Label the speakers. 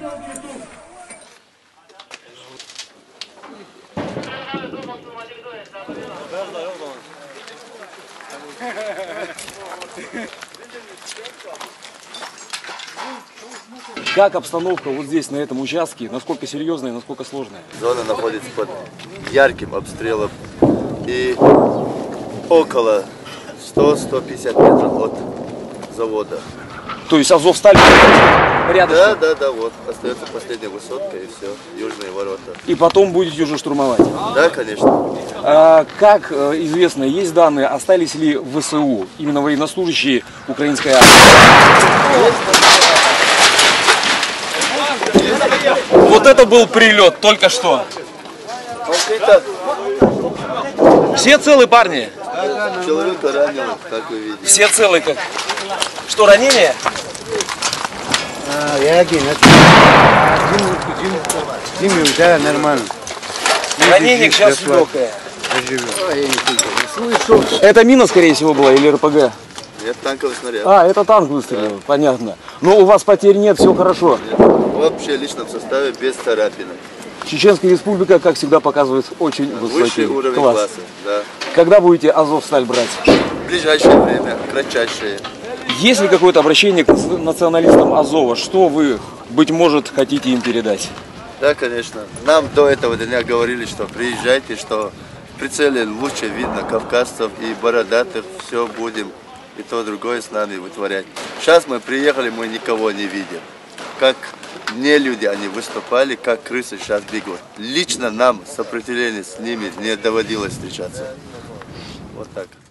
Speaker 1: Как обстановка вот здесь, на этом участке? Насколько серьезная, насколько сложная?
Speaker 2: Зона находится под ярким обстрелом и около 100-150 метров от завода.
Speaker 1: То есть Азовсталь рядом?
Speaker 2: Да, вот. Остается последняя высотка и все, южные ворота.
Speaker 1: И потом будете уже штурмовать?
Speaker 2: Да, конечно.
Speaker 1: Как известно, есть данные, остались ли в ВСУ, именно военнослужащие украинской армии? Вот это был прилет только что. Все целы, парни?
Speaker 2: Человека ранило, как вы видите.
Speaker 1: Все целы как? Что, ранение?
Speaker 3: Нормально.
Speaker 1: Ранение сейчас легкое. Это мина, скорее всего, была или РПГ?
Speaker 2: Нет, танковый снаряд.
Speaker 1: Это танк выстрелил, понятно. Но у вас потерь нет, все хорошо.
Speaker 2: Нет. Вообще в личном составе без царапины.
Speaker 1: Чеченская республика, как всегда, показывает очень высокий
Speaker 2: Высший уровень
Speaker 1: класс.
Speaker 2: класса. Да.
Speaker 1: Когда будете Азовсталь брать?
Speaker 2: В ближайшее время, кратчайшее.
Speaker 1: Есть ли какое-то обращение к националистам Азова? Что вы, быть может, хотите им передать?
Speaker 2: Да, конечно. Нам до этого дня говорили, что приезжайте, что в прицеле лучше видно кавказцев и бородатых, все будем и то другое с нами вытворять. Сейчас мы приехали, мы никого не видим. Как не люди они выступали, как крысы сейчас бегут. Лично нам сопротивление с ними не доводилось встречаться. Вот так.